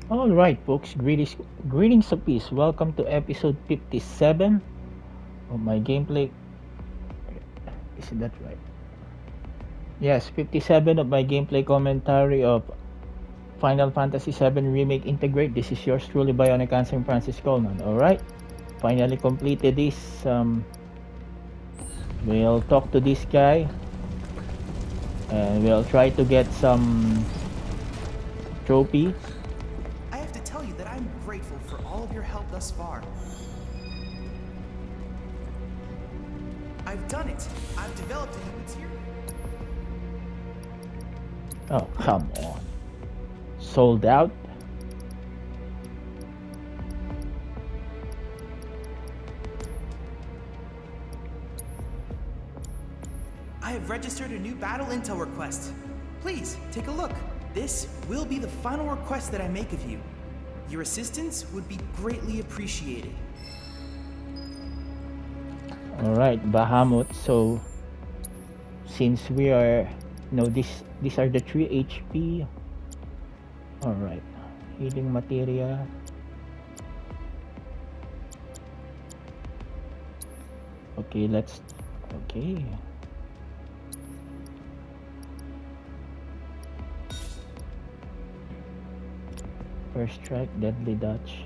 All right, folks. Greetings of peace. Welcome to episode 57 of my gameplay. Is that right? Yes, 57 of my gameplay commentary of Final Fantasy VII Remake Integrate. This is yours truly, Bionic Answer Francis Coleman. All right, finally completed this. We'll talk to this guy, and we'll try to get some trophies. I have to tell you that I'm grateful for all of your help thus far. I've done it. I've developed a new material. Oh, come on. Sold out? I have registered a new battle intel request. Please, take a look. This will be the final request that I make of you. Your assistance would be greatly appreciated. Alright, Bahamut. So, since we are, these are the 3 HP. Alright, healing materia. Okay, okay. First strike, deadly dodge.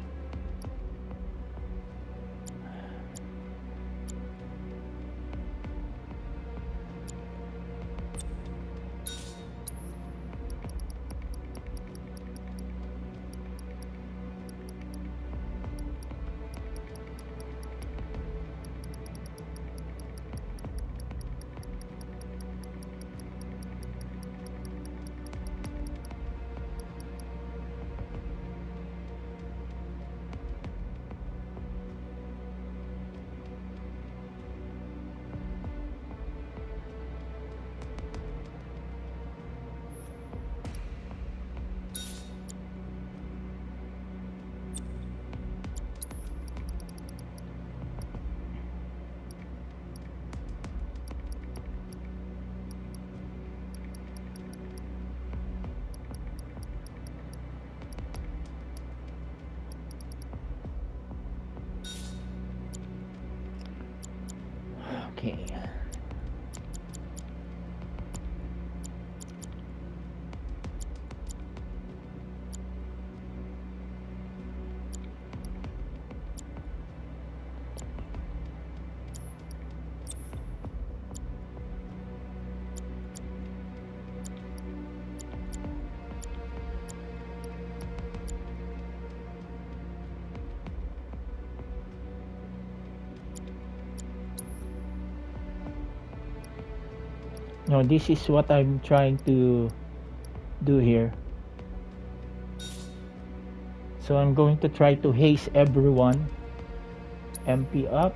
Okay. No, this is what I'm trying to do here. So I'm going to try to haste everyone. MP up.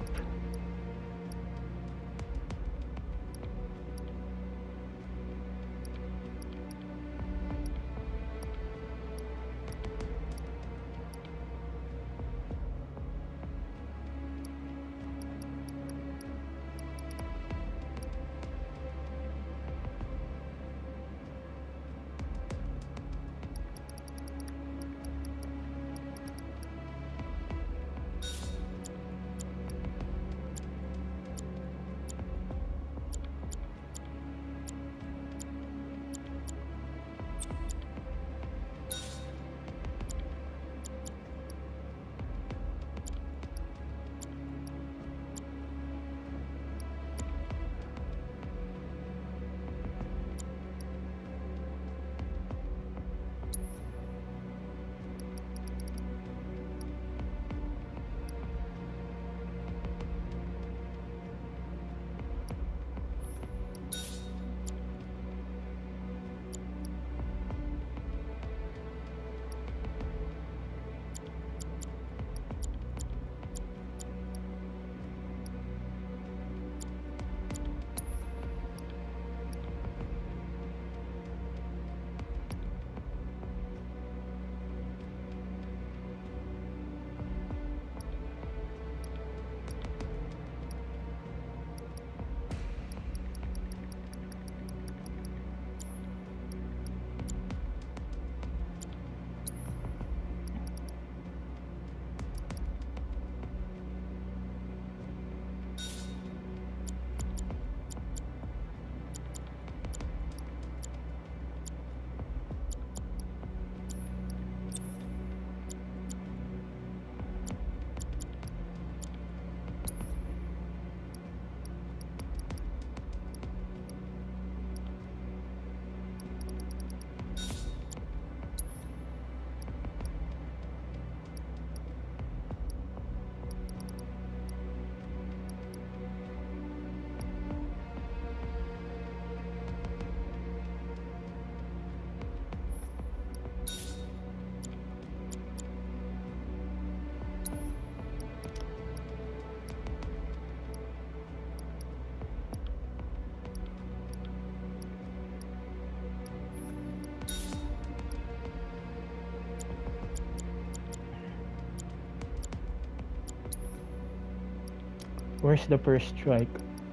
Where's the first strike?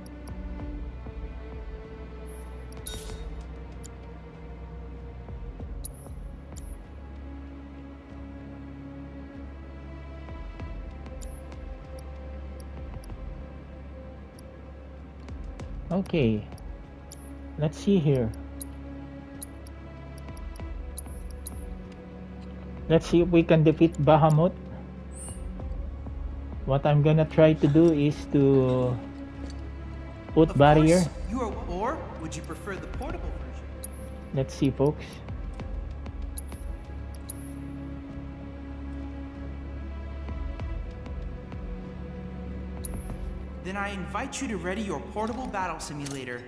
Okay, let's see here. Let's see if we can defeat Bahamut. What I'm gonna try to do is to put Of barrier. course, or would you prefer the portable version? Let's see, folks. Then I invite you to ready your portable battle simulator.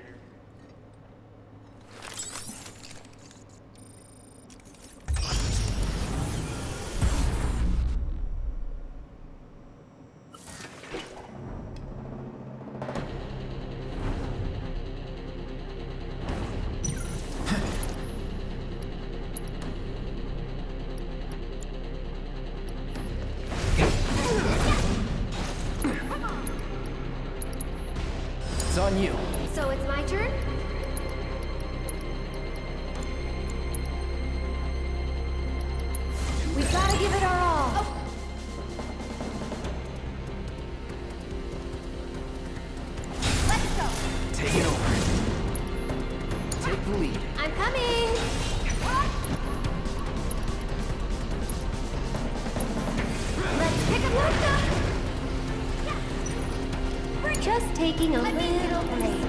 It's on you. So it's my turn? We've gotta give it our all. Oh. Let's go. Take it over. Take the lead. I'm coming. Let's pick up Luca. We're just taking a little break.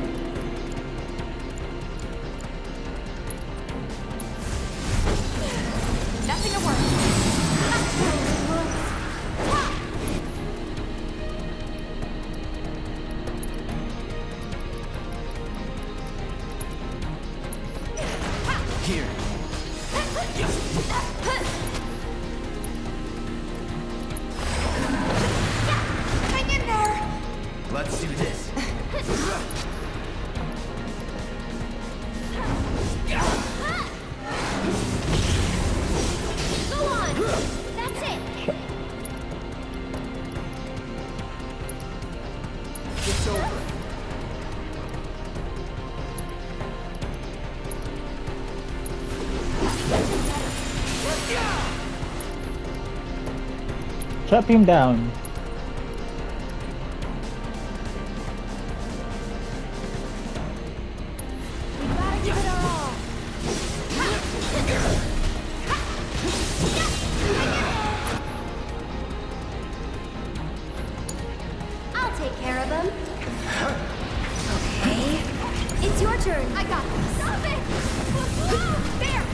Nothing to worry. Here. Hang in there. Let's do this. Go on. That's it. It's over. Chop him down. We gotta give it our all. I'll take care of them. Okay. It's your turn. I got this. Stop it! There!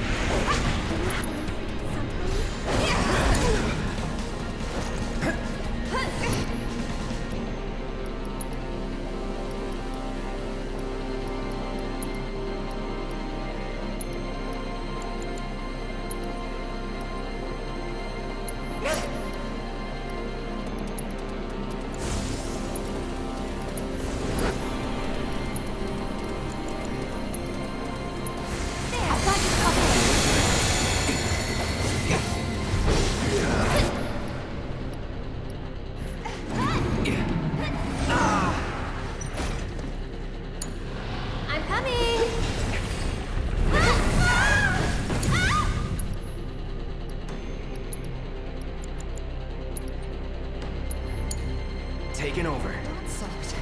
I'm coming. Taking over. That sucked.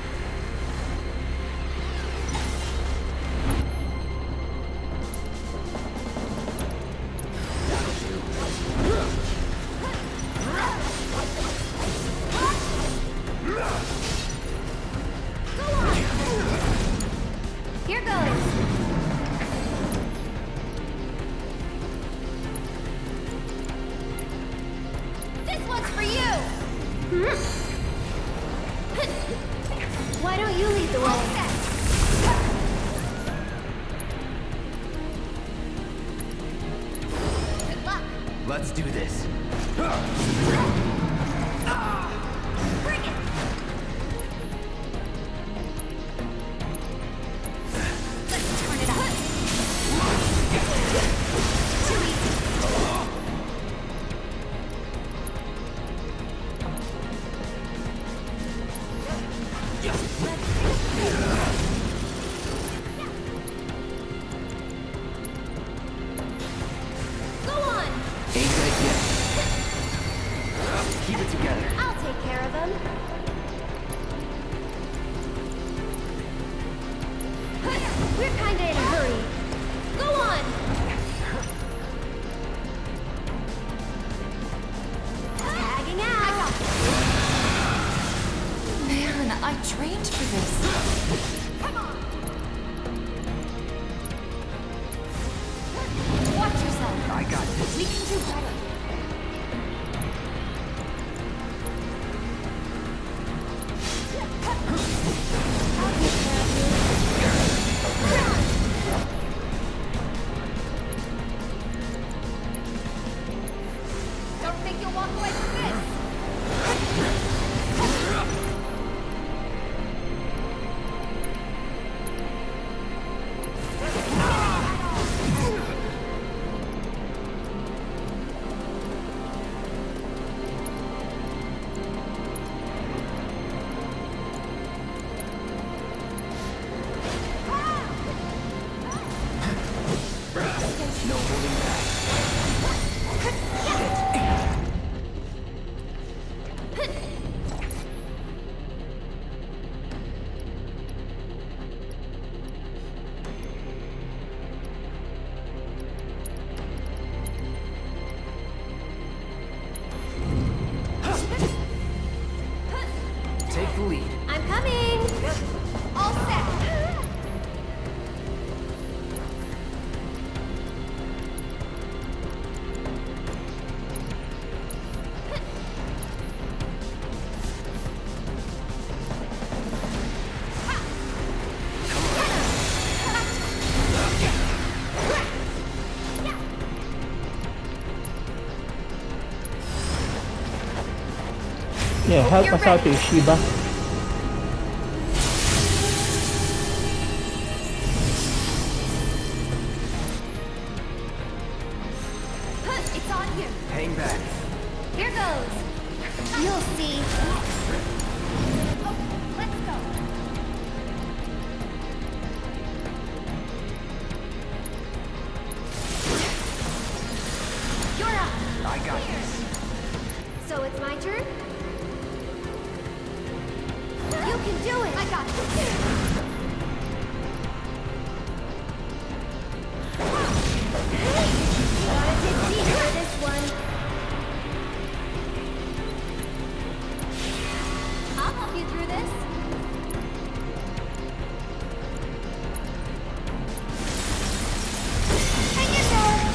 Go on. Here goes. This one's for you. Why don't you lead the way? Good luck. Let's do this. Bring it. Let's turn it up. Too easy. come. We're kinda in a hurry. Go on! Tagging out! Man, I trained for this. Come on! Watch yourself. I got this. We can do better. I'll take care of you. Don't think you'll walk away from this! No holding back. Take the lead. I'm coming! All set! Yeah, help You're us out ready. here, Shiba. It's on you. Hang back. Here goes. You'll see. Oh, let's go. You're up. I got this. So it's my turn? You can do it! I got this! Gotta dig deep for this one. I'll help you through this. Hang in there!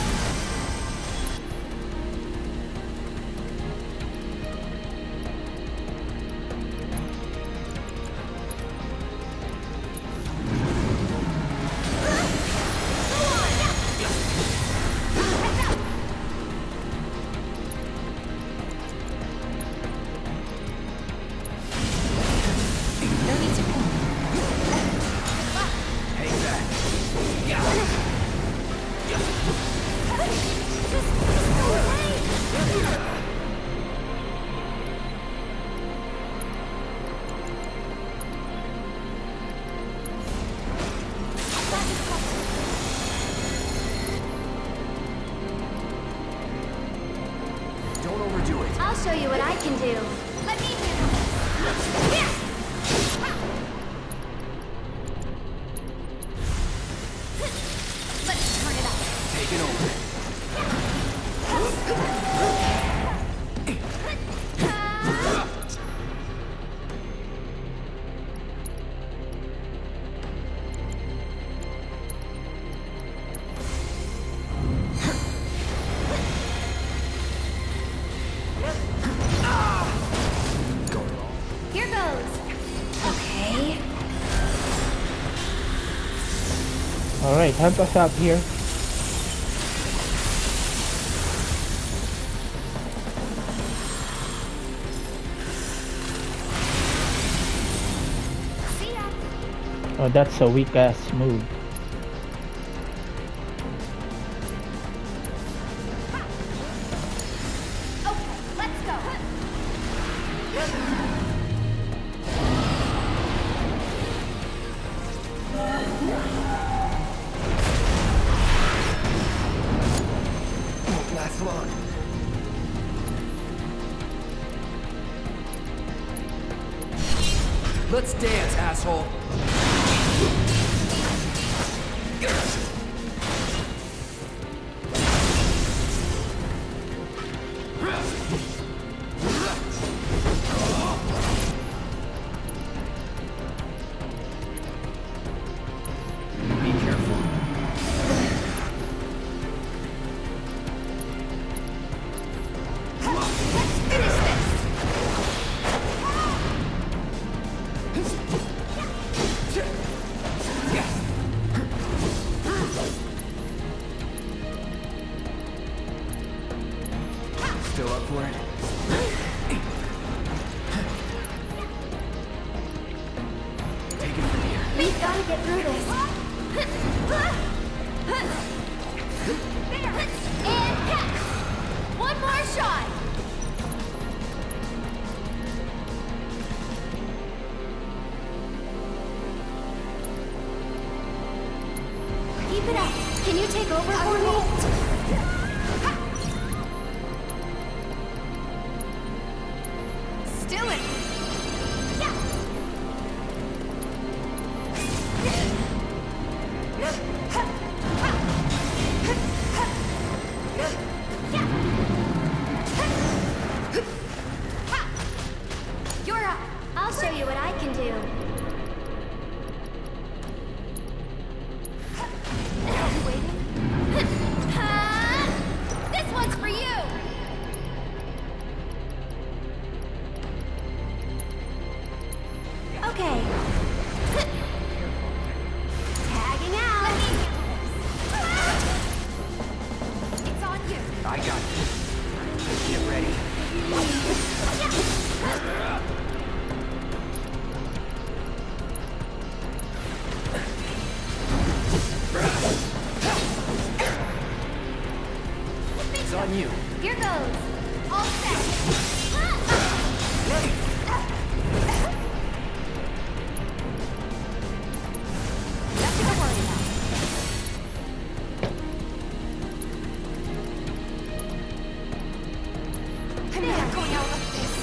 No need to panic. Hang back. Just go away! Don't overdo it. I'll show you what I can do. Let me handle this. Here! Let's turn it up. Take it over. Going wrong. Here goes. Okay. Alright, help us out here. See ya. Oh, that's a weak ass move. Okay, let's go. Won't last long. Let's dance, asshole. Be careful. Let's finish this! Still up for it? Take it from here. We've got to get through this. There! And catch! One more shot! Keep it up. Can you take over for me? Still it. You're up. I'll show you what I can do. You waiting? This one's for you. Okay. Tagging out. It's on you. I got this. Get ready. It's on you. Here goes. All set. Nothing to worry about. I'm not going out like this.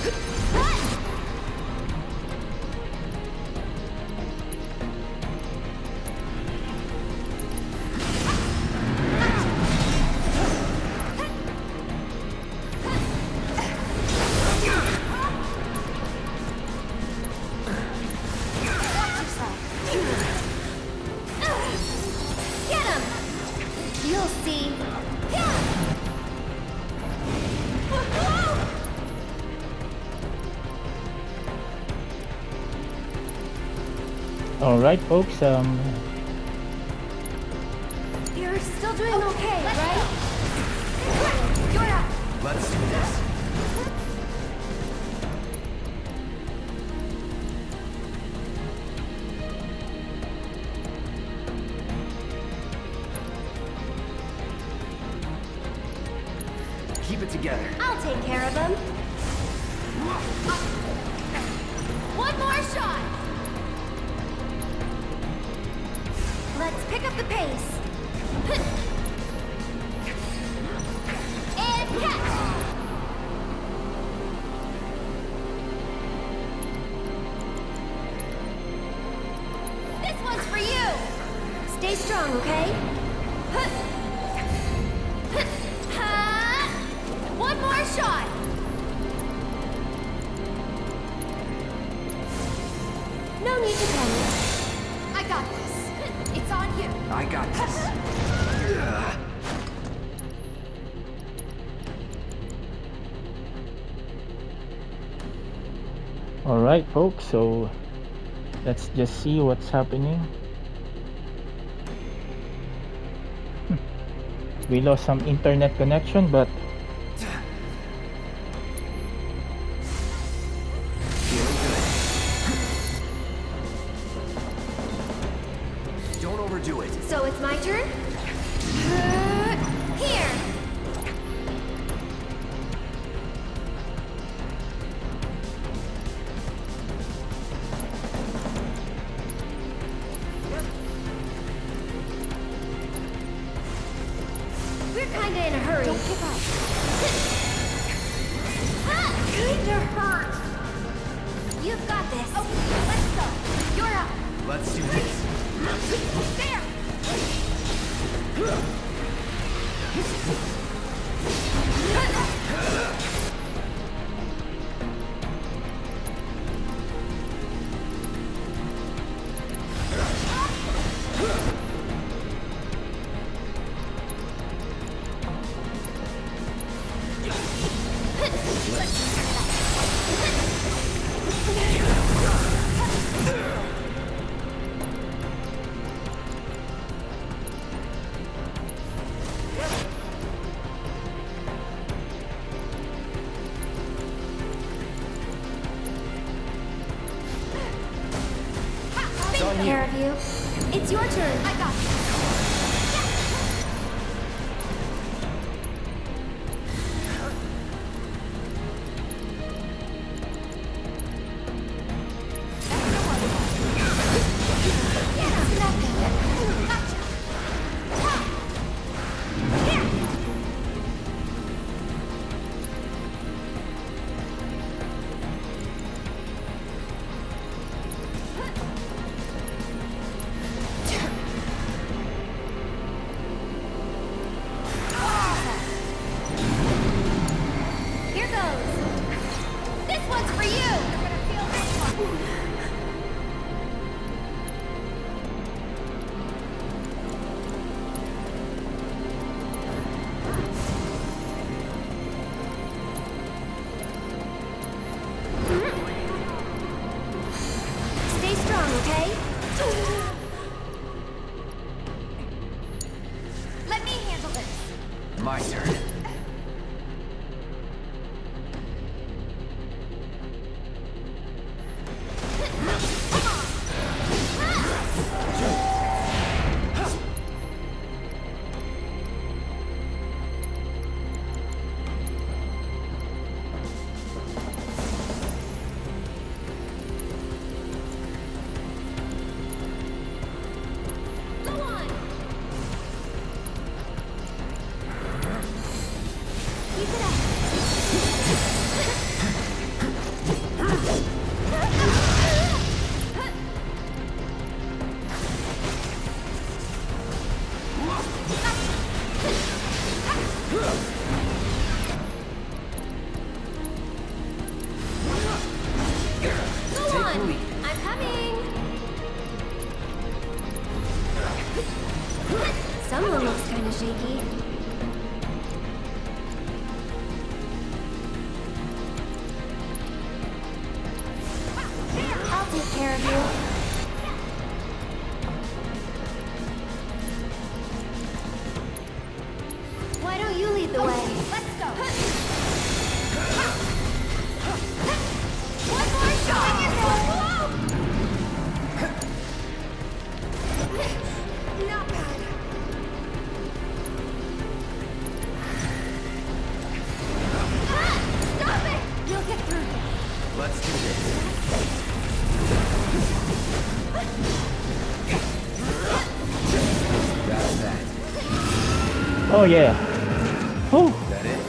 Get him! You'll see. All right, folks. You're still doing okay, right? You're up. Let's do this. Keep it together. I'll take care of him. One more shot. Let's pick up the pace. And catch. This one's for you. Stay strong, okay? One more shot. No need to panic. I got this. It's on you. I got this. all right, folks. So let's just see what's happening. We lost some internet connection, but Feeling good. Don't overdo it. So it's my turn? Here. We're kinda in a hurry. Don't give up. Kinda hurt. You've got this. Okay, let's go. You're up. Let's do this. There. Take care of you. It's your turn. I got this. Here goes. This one's for you. You're gonna feel this one. Stay strong, okay? Let me handle this. My turn. Go on. Keep it up. Go Take on. the lead. I'm coming. Someone looks kind of shaky. I'll take care of you. Why don't you lead the way? Let's go. One more shot. Not bad. Stop it! You'll get through this. Let's do this. That's that. Oh yeah. Whew. Is that it?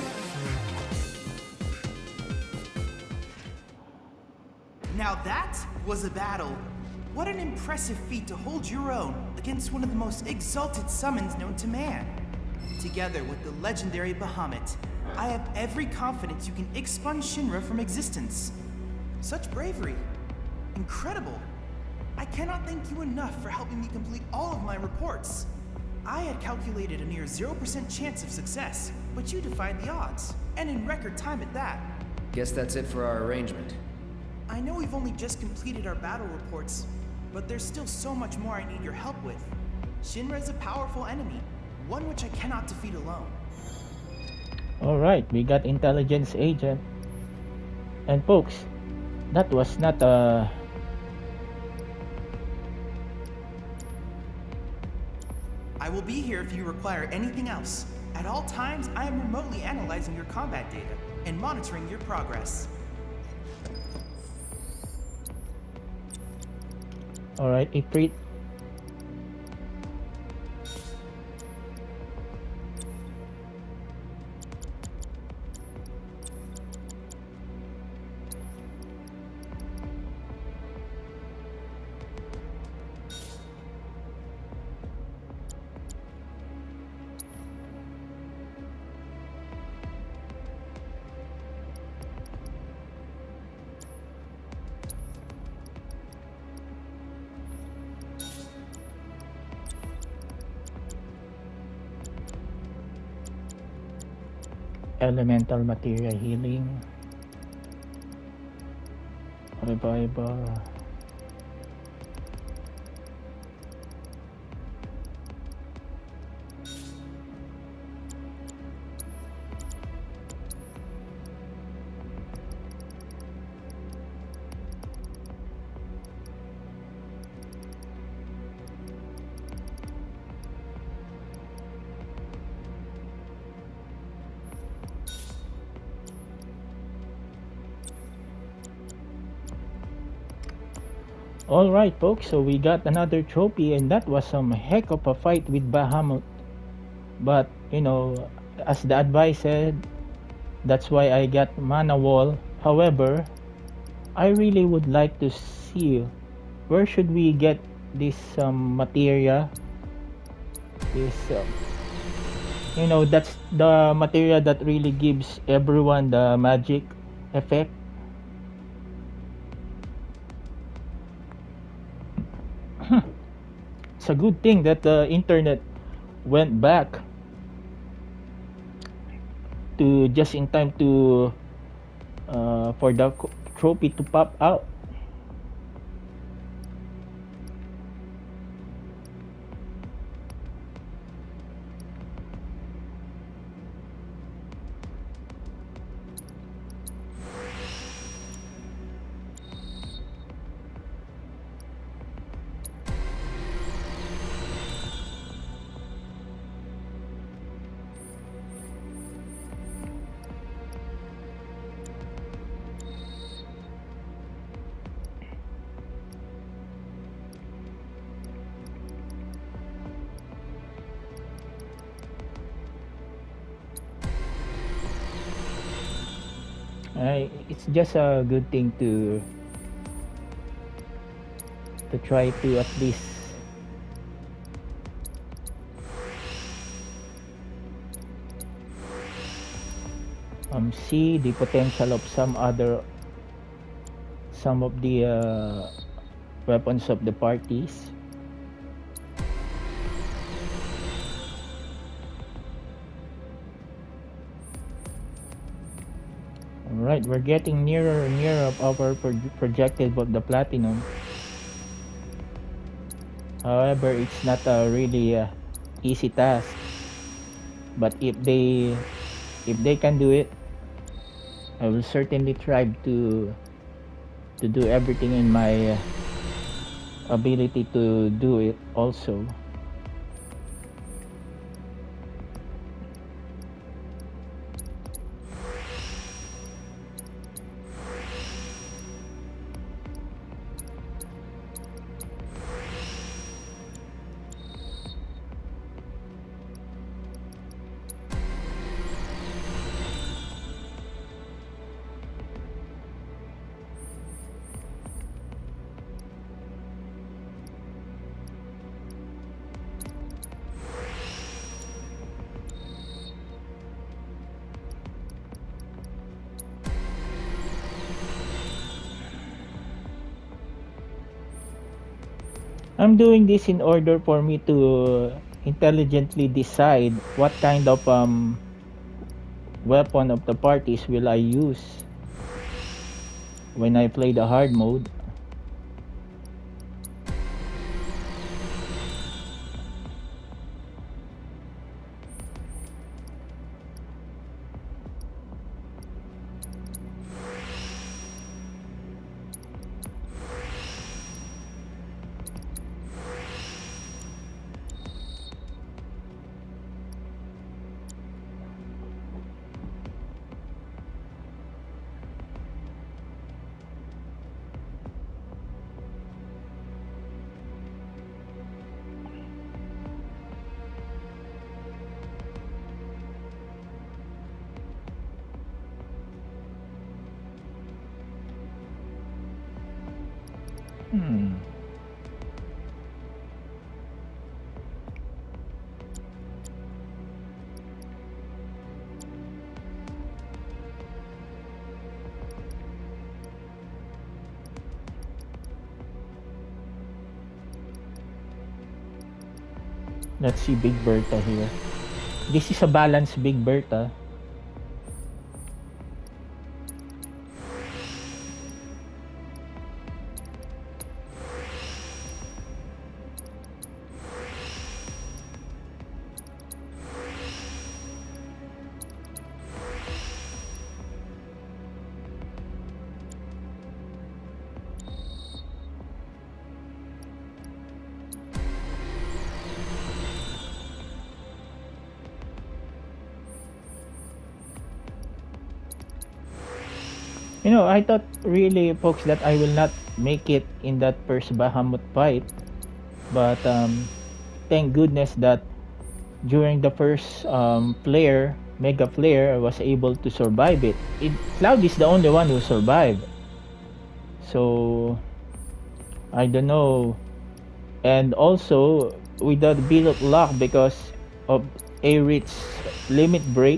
Now that was a battle. What an impressive feat to hold your own against one of the most exalted summons known to man. Together with the legendary Bahamut, I have every confidence you can expunge Shinra from existence. Such bravery. Incredible. I cannot thank you enough for helping me complete all of my reports. I had calculated a near 0% chance of success, but you defied the odds, and in record time at that. Guess that's it for our arrangement. I know we've only just completed our battle reports, but there's still so much more I need your help with. Shinra is a powerful enemy, one which I cannot defeat alone. Alright, we got intelligence agent. And folks, that was not a... I will be here if you require anything else. At all times, I am remotely analyzing your combat data and monitoring your progress. Alright, Ifrit. Elemental Materia Healing. Revival. Alright folks, so we got another trophy, and that was some heck of a fight with Bahamut. But, you know, as the advice said, that's why I got Mana Wall. However, I really would like to see where should we get this materia. This, you know, that's the materia that really gives everyone the magic effect. It's a good thing that the internet went back to just in time to for the trophy to pop out. It's just a good thing to try to at least see the potential of some of the weapons of the parties. Alright, we're getting nearer and nearer of our projective of the platinum. However, it's not a really easy task. But if they can do it, I will certainly try to do everything in my ability to do it also. I'm doing this in order for me to intelligently decide what kind of weapon of the parties will I use when I play the hard mode. Let's see Big Bertha here. This is a balanced Big Bertha. You know, I thought really, folks, that I will not make it in that first Bahamut fight, but thank goodness that during the first mega flare, I was able to survive it. Cloud is the only one who survived. So I don't know. And also with a bit of luck because of Aerith's limit break,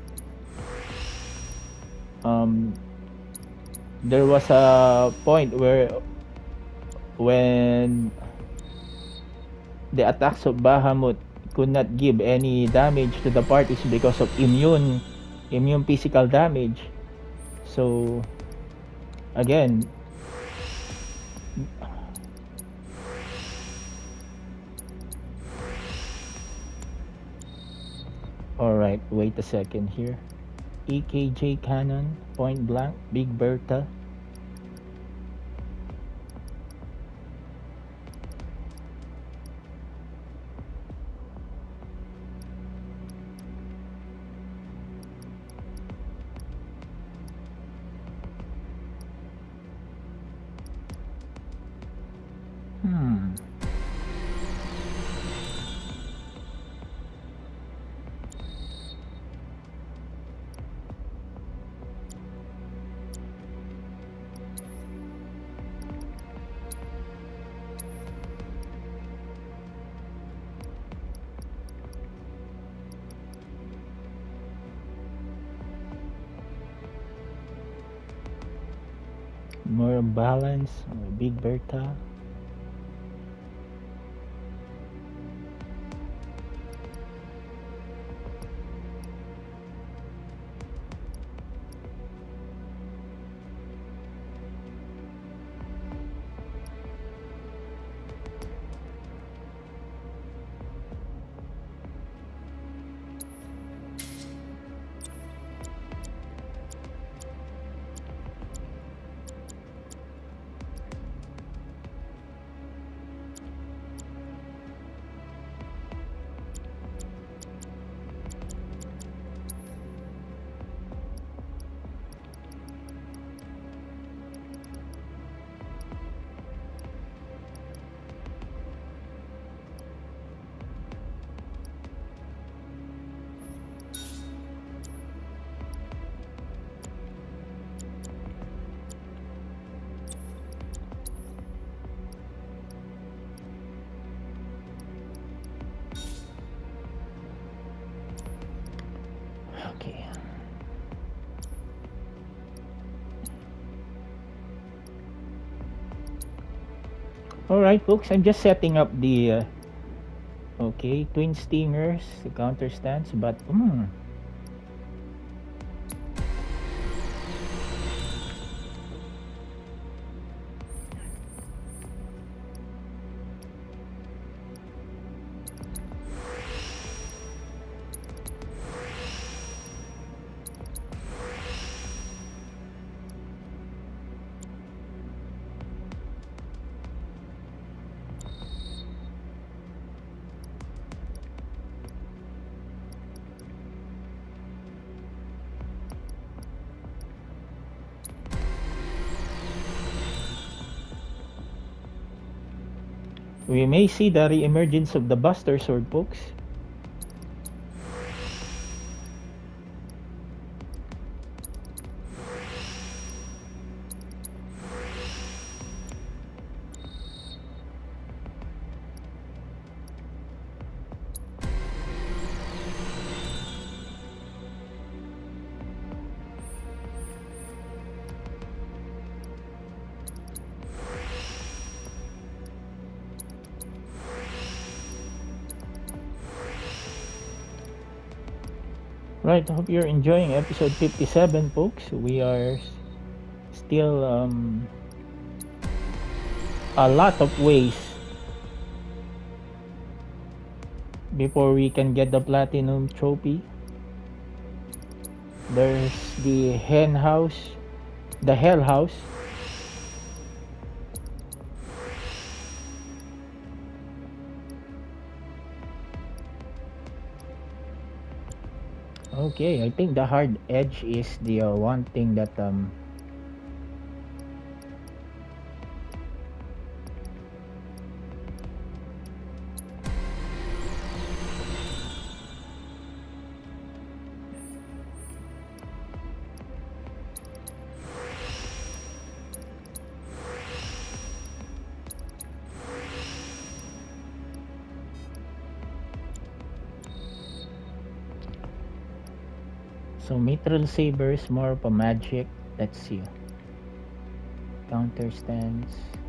there was a point where when the attacks of Bahamut could not give any damage to the parties because of immune physical damage. So again, alright, wait a second here. EKJ cannon, point blank, Big Bertha. More balance, Big Bertha. Okay. Alright, folks, I'm just setting up the okay, twin stingers, the counter stance, but we may see the re-emergence of the Buster Sword, folks. Right, I hope you're enjoying episode 57, folks. We are still a lot of ways before we can get the platinum trophy. There's the hen house, the hell house. Okay, I think the hard edge is the one thing that So Mithril Saber is more of a magic. Let's see. Counter stance.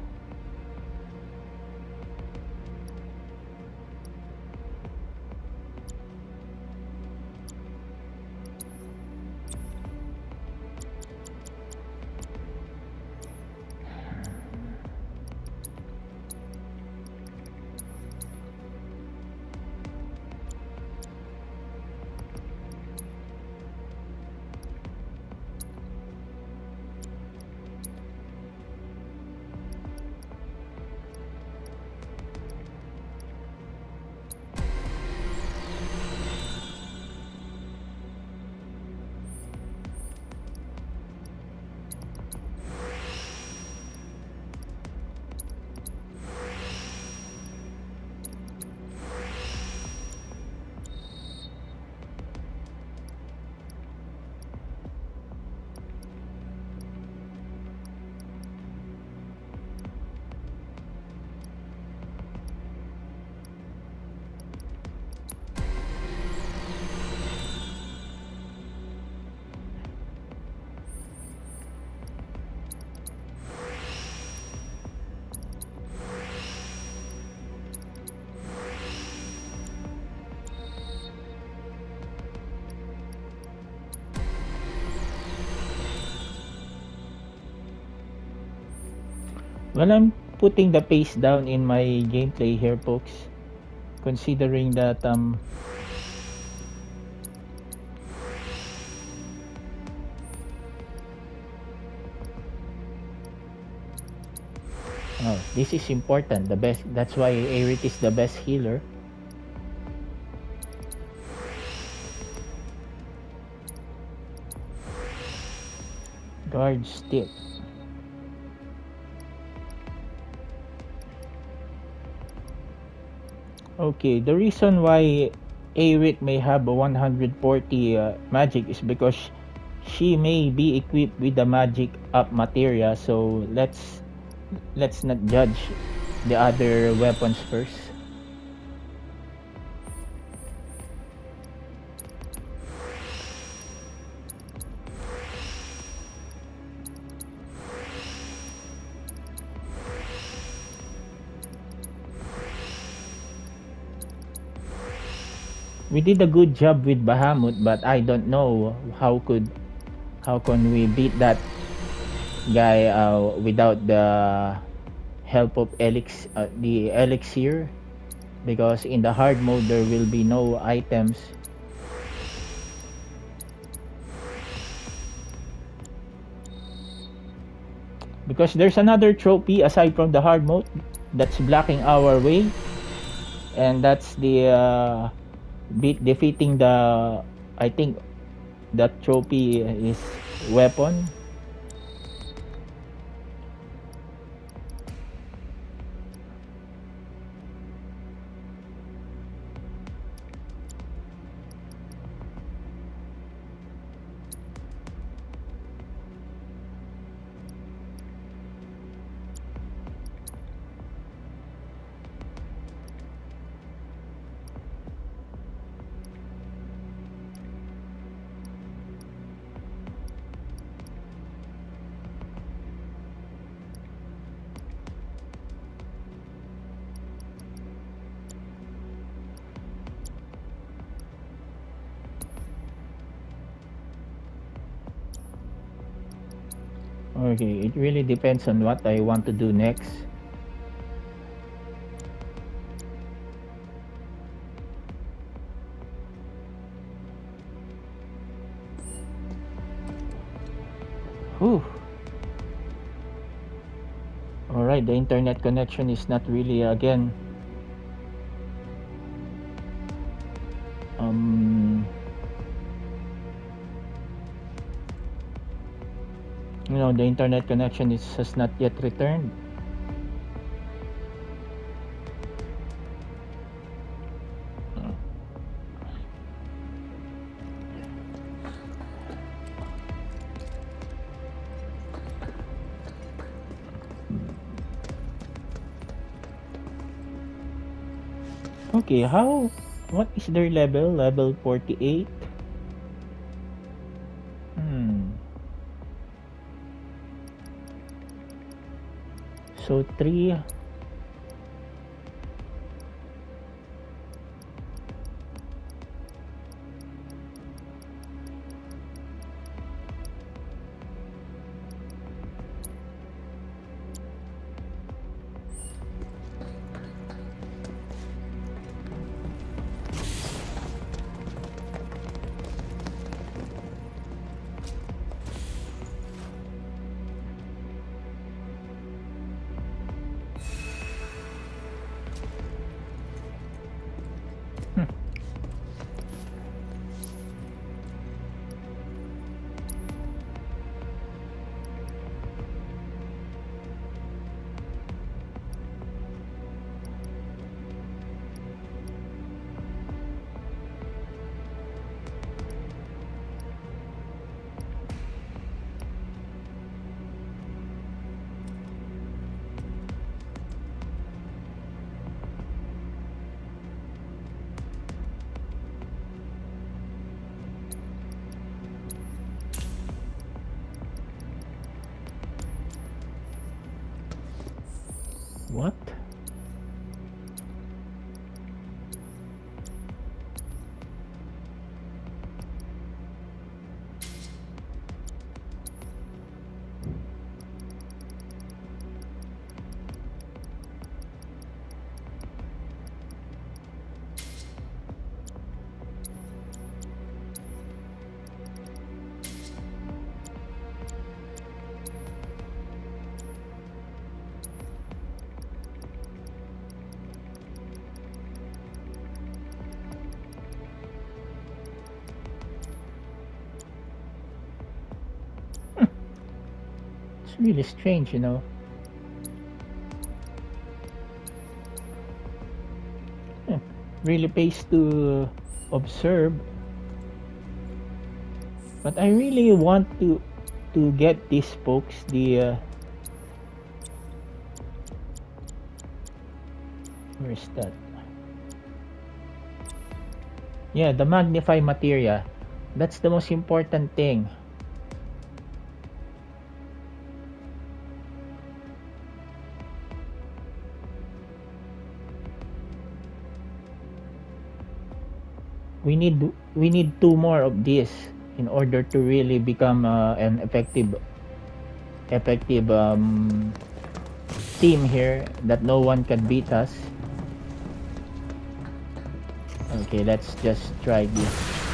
Well, I'm putting the pace down in my gameplay here, folks. Considering that oh, this is important. The best. That's why Aerith is the best healer. Guard stick. Okay, the reason why Aerith may have a 140 magic is because she may be equipped with the magic up materia. So let's not judge the other weapons first. We did a good job with Bahamut, but I don't know how can we beat that guy without the help of the elixir, because in the hard mode there will be no items. Because there's another trophy aside from the hard mode that's blocking our way, and that's the defeating the, I think that trophy is weapon. Okay, it really depends on what I want to do next. Whew. Alright, the internet connection is not really again you know, the internet connection has not yet returned. Okay, what is their level? Level 48. episode 3. What? It's really strange, you know. Really pays to observe, but I really want to get these folks the where is that? Yeah, the magnify materia. That's the most important thing. We need 2 more of this in order to really become an effective team here that no one can beat us. Okay, let's just try this.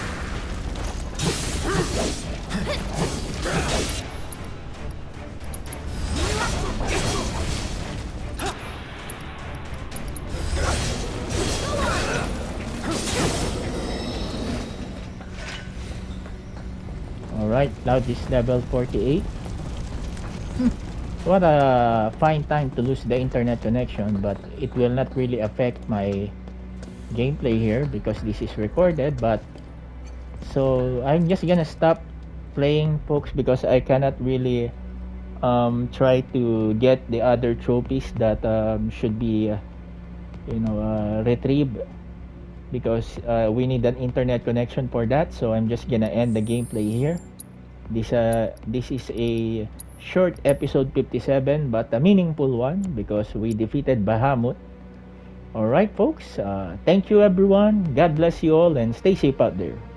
Alright, Cloud is level 48. What a fine time to lose the internet connection, but it will not really affect my gameplay here because this is recorded. But so I'm just gonna stop playing, folks, because I cannot really try to get the other trophies that should be retrieved, because we need an internet connection for that. So I'm just gonna end the gameplay here. This is a short episode 57, but a meaningful one because we defeated Bahamut. Alright, folks, thank you everyone, God bless you all, and stay safe out there.